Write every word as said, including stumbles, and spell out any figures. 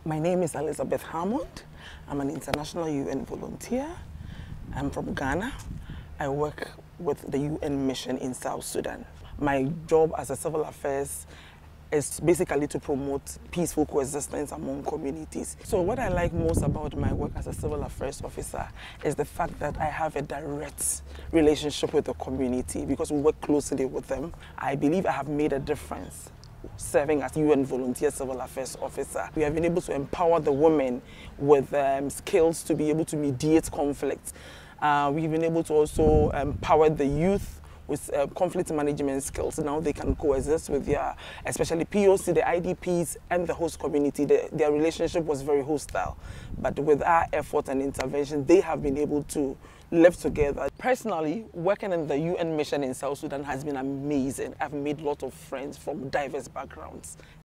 My name is Elizabeth Hammond. I'm an international U N volunteer. I'm from Ghana. I work with the U N mission in South Sudan. My job as a civil affairs is basically to promote peaceful coexistence among communities. So what I like most about my work as a civil affairs officer is the fact that I have a direct relationship with the community because we work closely with them. I believe I have made a difference serving as U N volunteer civil affairs officer. We have been able to empower the women with um, skills to be able to mediate conflict. Uh, we've been able to also empower the youth with uh, conflict management skills. Now they can coexist with their, especially P O C, the I D Ps, and the host community. The, their relationship was very hostile. But with our effort and intervention, they have been able to live together. Personally, working in the U N mission in South Sudan has been amazing. I've made a lot of friends from diverse backgrounds.